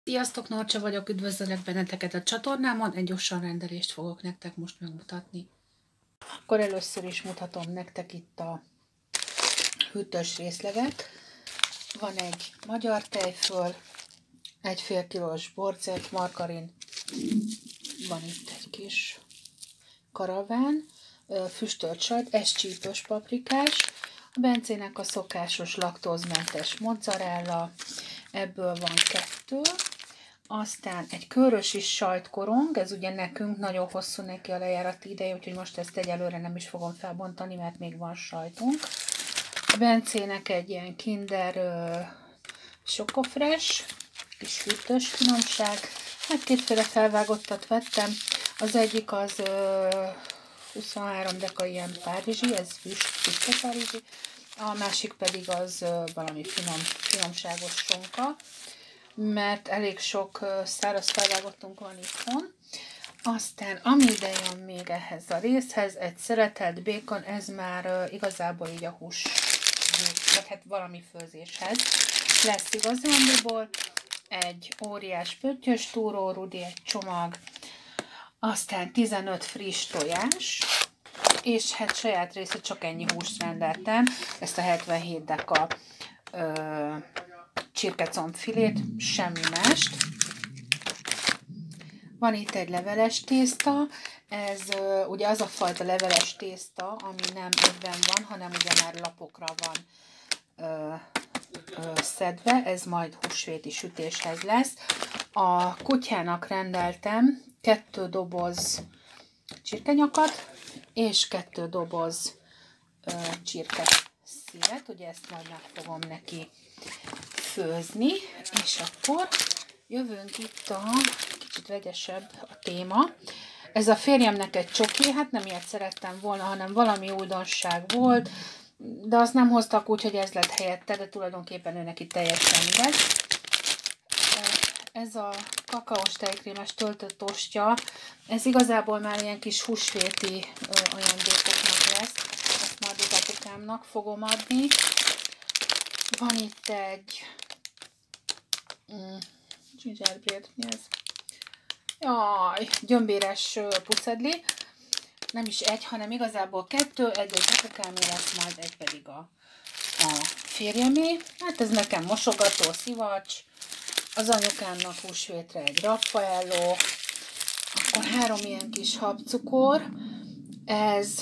Sziasztok, Norcsa vagyok, üdvözöllek benneteket a csatornámon, egy gyorsan rendelést fogok nektek most megmutatni. Akkor először is mutatom nektek itt a hűtős részleget. Van egy magyar tejföl, egy fél kilós borcélt, margarin, van itt egy kis karaván, füstölt sajt, egy csípős paprikás, a Bencének a szokásos laktózmentes mozzarella, ebből van 2, aztán egy körös is sajtkorong, ez ugye nekünk nagyon hosszú neki a lejárati ideje, úgyhogy most ezt egyelőre nem is fogom felbontani, mert még van sajtunk. A Bencének egy ilyen Kinder Chocofresh, kis hűtős finomság. Hát kétféle felvágottat vettem, az egyik az 23 deka ilyen párizsi, ez füstös párizsi, a másik pedig az valami finomságos sonka, mert elég sok száraz felvágottunk van itthon. Aztán ami ide jön még ehhez a részhez, egy szeretelt békon, ez már igazából így a hús, vagy hát valami főzéshez lesz igazándiból. Egy óriás pöttyös túrórudi, egy csomag, aztán 15 friss tojás, és hát saját része csak ennyi húst rendeltem, ezt a 77 deka csirkecombfilét, semmi mást. Van itt egy leveles tészta, ez ugye az a fajta leveles tészta, ami nem ebben van, hanem ugye már lapokra van szedve, ez majd húsvéti sütéshez lesz. A kutyának rendeltem 2 doboz csirkenyakat, és 2 doboz csirkeszívet, ugye ezt majd meg fogom neki főzni, és akkor jövünk itt a kicsit vegyesebb a téma. Ez a férjemnek egy csoki, hát nem ilyet szerettem volna, hanem valami újdonság volt, de azt nem hoztak úgy, hogy ez lett helyette, de tulajdonképpen ő neki teljesen mindegy. Ez a kakaós tejkrémes töltött ostya, ez igazából már ilyen kis húsvéti ajándékoknak lesz, ezt majd az apukámnak fogom adni. Van itt egy gingerbread, mi ez? Jaj, gyömbéres puszedli. Nem is egy, hanem igazából 2, egy az apukámé lesz, majd egy pedig a férjemé. Hát ez nekem mosogató, szivacs, az anyukámnak húsvétre egy raffaello, akkor 3 ilyen kis habcukor, ez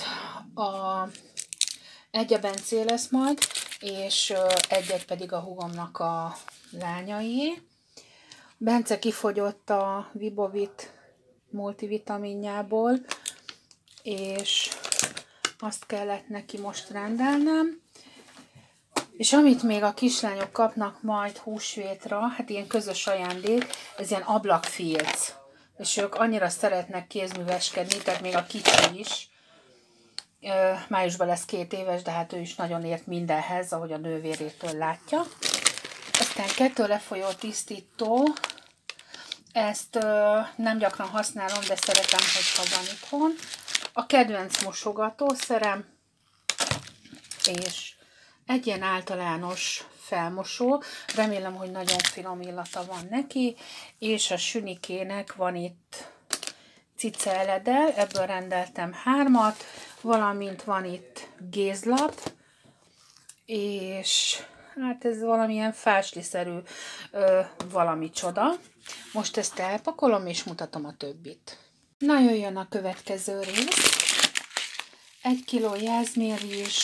egy a Bencé lesz majd, és egy pedig a húgomnak a lányaié. Bence kifogyott a Vibovit multivitaminjából, és azt kellett neki most rendelnem. És amit még a kislányok kapnak majd húsvétra, hát ilyen közös ajándék, ez ilyen ablakfilc. És ők annyira szeretnek kézműveskedni, tehát még a kicsi is. Májusban lesz 2 éves, de hát ő is nagyon ért mindenhez, ahogy a nővérétől látja. Aztán 2 lefolyó tisztító, ezt nem gyakran használom, de szeretem, hogyha van itthon. A kedvenc mosogatószerem, és egy ilyen általános felmosó, remélem, hogy nagyon finom illata van neki, és a sünikének van itt cicaeledel, ebből rendeltem 3-at, valamint van itt gézlap, és hát ez valamilyen fásliszerű valami csoda. Most ezt elpakolom, és mutatom a többit. Na, jöjjön a következő rész. 1 kiló jászmérrizs,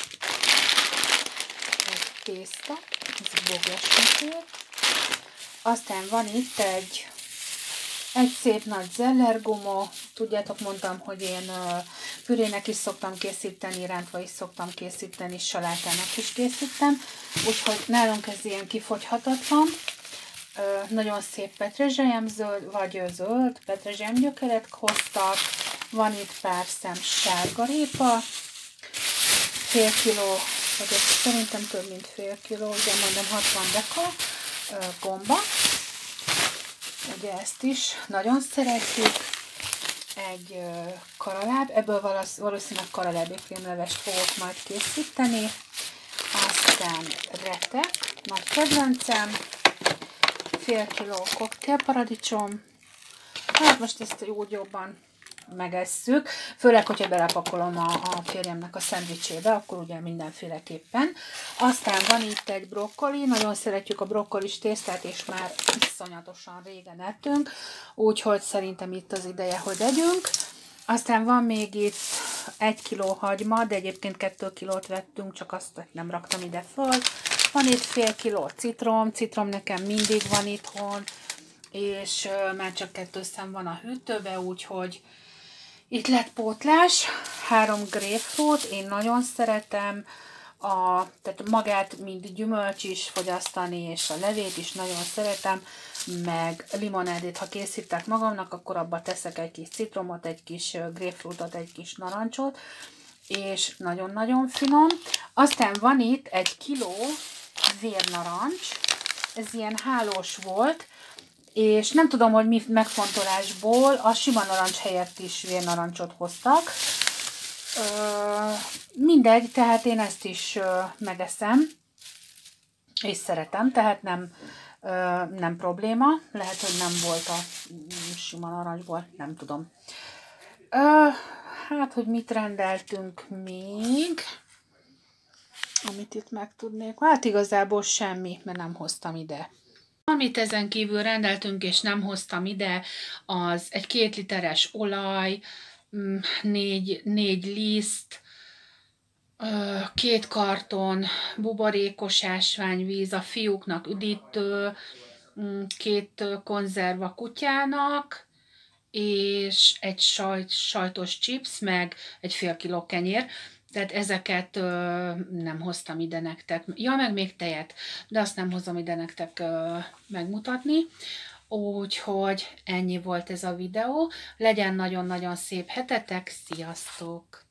egy tészta, ez bogesmető. Aztán van itt egy szép nagy zellergumó. Tudjátok, mondtam, hogy én pürének is szoktam készíteni, rántva is szoktam készíteni, salátának is készítem. Úgyhogy nálunk ez ilyen kifogyhatatlan. Nagyon szép petrezselyemzöld, vagy zöld petrezselyemgyökeret hoztak. Van itt pár szem sárgarépa, fél kiló, vagy szerintem több mint fél kiló, ugye mondom 60 deka gomba. Ugye ezt is nagyon szeretjük. Egy karaláb, ebből valószínűleg karalábi krémlevest fogok majd készíteni. Aztán retek, nagy kedvencem, fél kiló koktélparadicsom. Hát most ezt úgy jobban megesszük, főleg, hogyha belepakolom a férjemnek a szendvicsébe, akkor ugye mindenféleképpen. Aztán van itt egy brokkoli, nagyon szeretjük a brokkolis tésztát, és már iszonyatosan régen ettünk, úgyhogy szerintem itt az ideje, hogy együnk. Aztán van még itt 1 kiló hagyma, de egyébként 2 kilót vettünk, csak azt nem raktam ide föl. Van itt fél kiló citrom nekem mindig van itthon, és már csak 2 szem van a hűtőbe, úgyhogy itt lett pótlás, 3 grapefruit, én nagyon szeretem, tehát magát, mint gyümölcs is fogyasztani, és a levét is nagyon szeretem, meg limonádét, ha készítek magamnak, akkor abba teszek egy kis citromot, egy kis grapefruitot, egy kis narancsot, és nagyon-nagyon finom. Aztán van itt 1 kiló vérnarancs, ez ilyen hálós volt, és nem tudom, hogy mi megfontolásból a sima narancs helyett is vérnarancsot hoztak. Mindegy, tehát én ezt is megeszem, és szeretem, tehát nem probléma. Lehet, hogy nem volt a sima narancsból, nem tudom. Hát, hogy mit rendeltünk még, amit itt megtudnék. Hát igazából semmi, mert nem hoztam ide. Amit ezen kívül rendeltünk, és nem hoztam ide, az egy 2 literes olaj, 4 liszt, 2 karton buborékos ásványvíz, a fiúknak üdítő, 2 konzerva kutyának, és egy sajtos chips, meg egy fél kiló kenyér. Tehát ezeket nem hoztam ide nektek. Ja, meg még tejet, de azt nem hozom ide nektek megmutatni. Úgyhogy ennyi volt ez a videó. Legyen nagyon-nagyon szép hetetek, sziasztok!